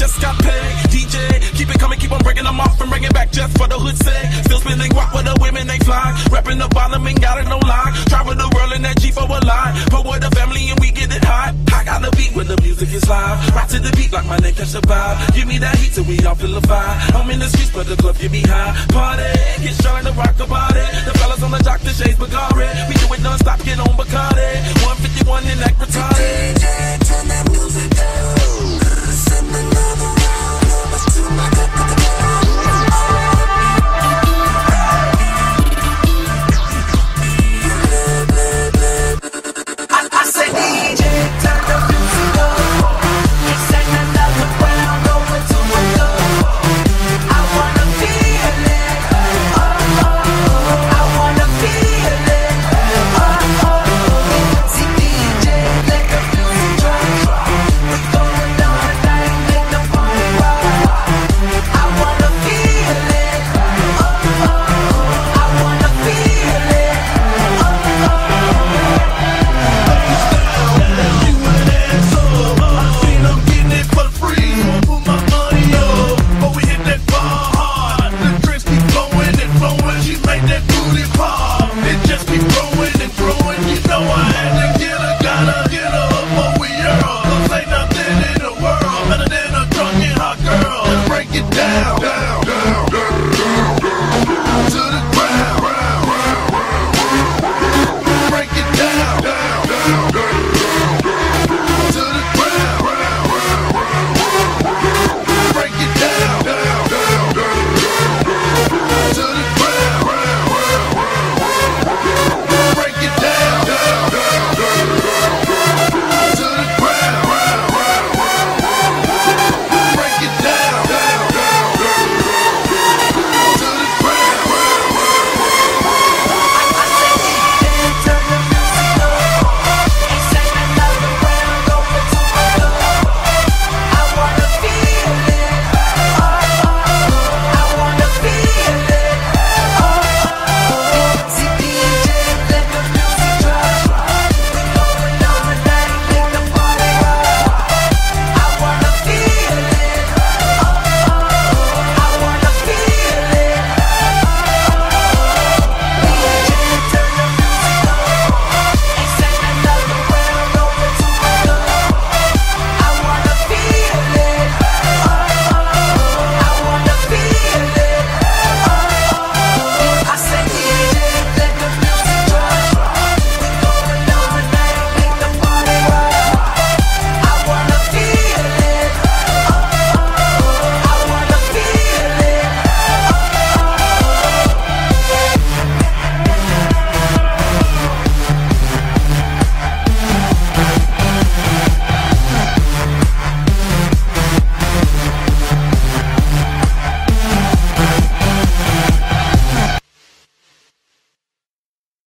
just got paid. DJ, keep it coming, keep on breaking them off and bring it back just for the hood's sake. Still spinning rock with the women, they fly. Rapping the bottom, ain't got it, no lie. Travel the world in that G for a lie. Put with the family and we get it hot. I got the beat when the music is live. Rock to the beat like my name catch the vibe. Give me that heat so we all feel the fire. I'm in the streets but the club get me high. Party, get strong to rock the body. The fellas on the jock, the shades Bagari. We do it non-stop, get on Bacardi. 151 in that retarded. DJ, turn that music down.